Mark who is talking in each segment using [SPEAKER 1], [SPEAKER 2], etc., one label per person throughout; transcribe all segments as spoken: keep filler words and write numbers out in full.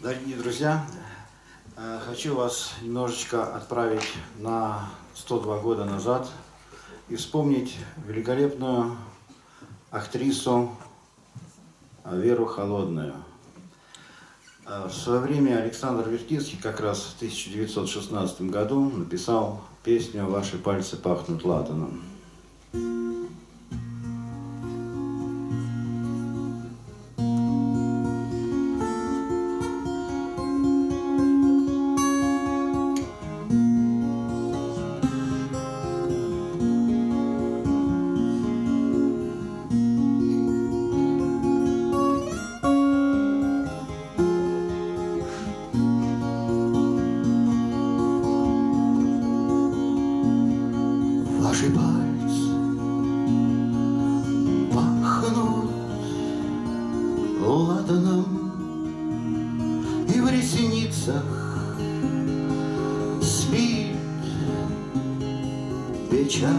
[SPEAKER 1] Дорогие друзья, хочу вас немножечко отправить на сто два года назад и вспомнить великолепную актрису Веру Холодную. В свое время Александр Вертинский как раз в тысяча девятьсот шестнадцатом году написал песню «Ваши пальцы пахнут ладаном».
[SPEAKER 2] Ваши пальцы пахнут ладаном, и в ресницах спит печаль.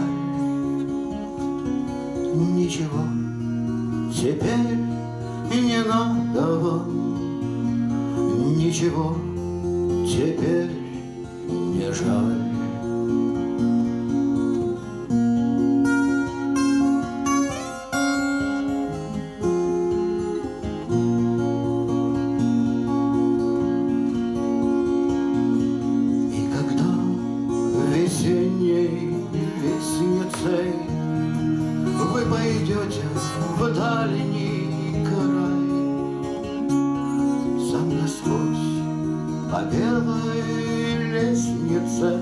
[SPEAKER 2] Ничего теперь не надо вам, ничего теперь не жаль. Весенней весницей вы пойдете в дальний край, сам Господь по белой лестнице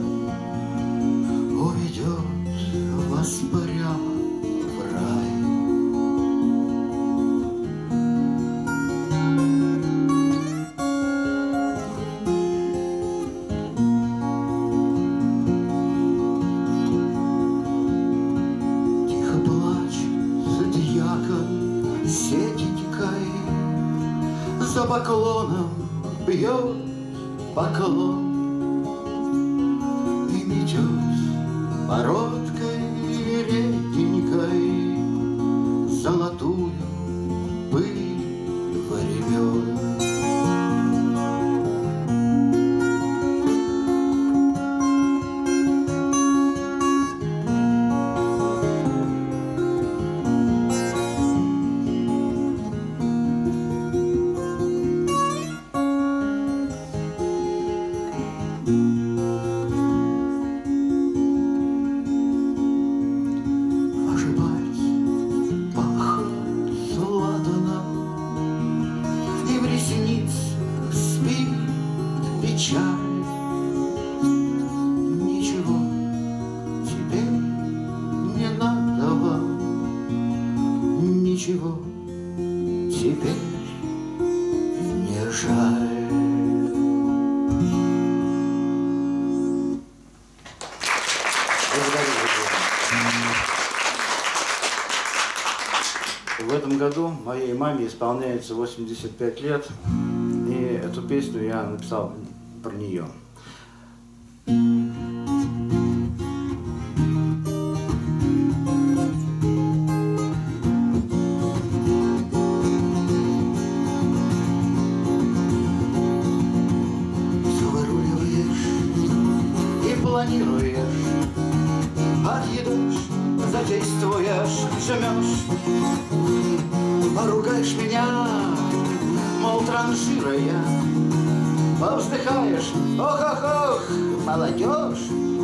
[SPEAKER 2] уведет вас прямо в рай. Сетенькой за поклоном бьет поклон и метет бородкой реденькой золотую пыль времен. Спит печаль, ничего теперь не надо вам, ничего теперь не жаль.
[SPEAKER 1] В этом году моей маме исполняется восемьдесят пять лет, и эту песню я написал про нее.
[SPEAKER 2] Выруливаешь и планируешь, отъедаешь, задействуешь, жмешь, поругаешь меня, мол, транжирая, повздыхаешь, ох-ох-ох, молодежь.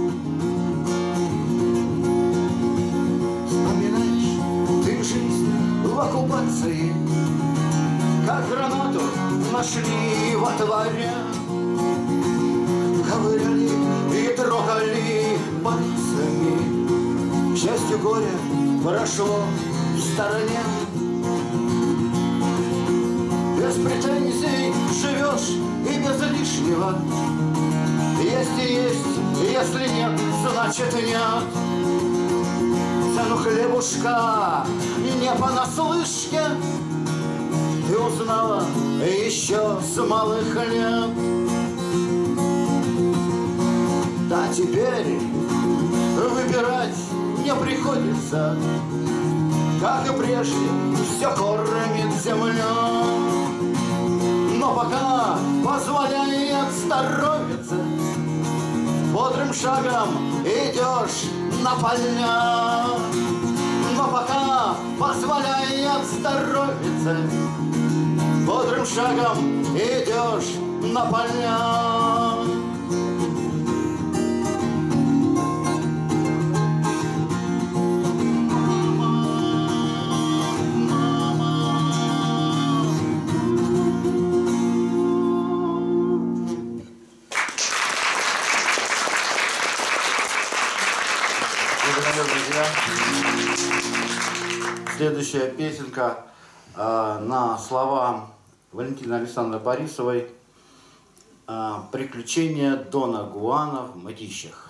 [SPEAKER 2] Вспоминаешь ты жизнь в оккупации, как гранату нашли во дворе, ковыряли и трогали пальцами. К счастью, горе прошло в стороне. Без претензий живешь и без лишнего. Есть и есть, если нет, значит нет. Цену хлебушка не понаслышке ты узнала еще с малых лет. Да теперь выбирать не приходится, как и прежде, все кормит земля. но пока позволяет здоровиться. Бодрым шагом идешь на поля, но пока позволяет здоровиться. Бодрым шагом идешь на поля.
[SPEAKER 1] Благодарю, друзья. Следующая песенка э, на слова Валентины Александровны Борисовой э, «Приключения Дона Гуана в Мытищах».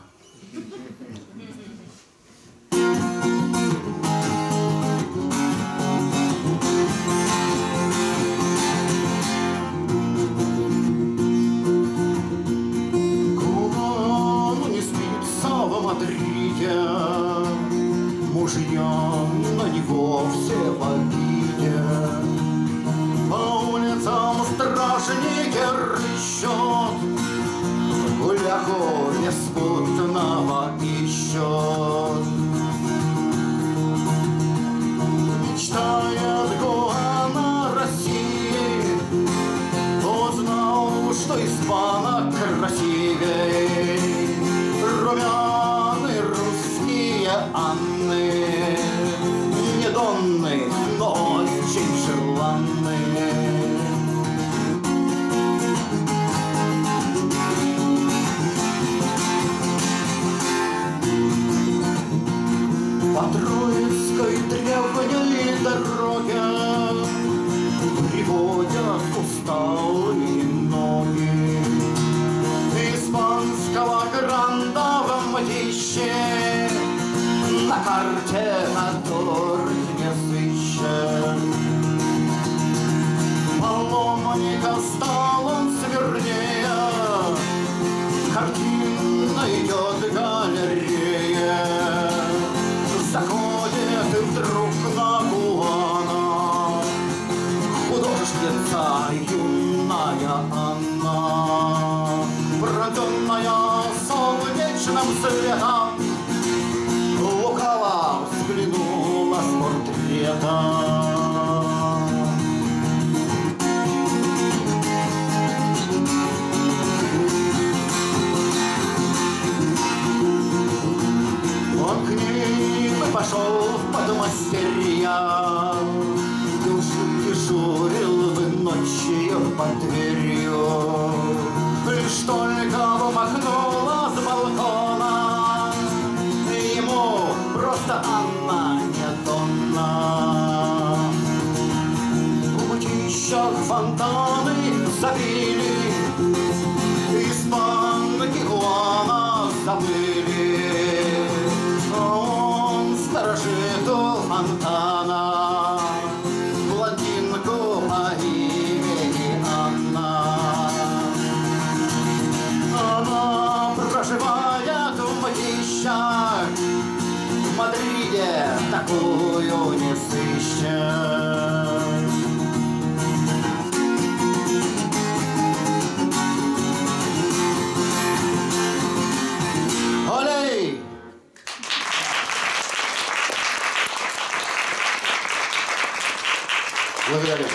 [SPEAKER 2] Гуану не спится в Мадриде, мужья на него все в обиде. По улицам стражники рыщут, гуляху беспутного ищут. Мечтает Гуана России, узнал, что испанок красивей. Румяные русские Анны, не донны, но очень желанные. По Троицкой древней дороге приводят усталые ноги испанского гранда в Мытище. На карте который не сыщет. Паломника стал он смирнее, картина идет галерея. Заходит и вдруг на Гуана художница юная Анна, пронзенная солнечным светом, лукаво взглянула с портрета. Он к ней пошел в подмастерья, дежурил бы ночью под дверью. Лишь только махнула с балкона, ему просто Анна не Донна. В Мытищах фонтаны забили, испанки Гуана забыли. Он сторожит у фонтана блондинку по имени Анна. Она проживает в Мытищах, в Мадриде такую не сыщешь. Олей! Благодарю.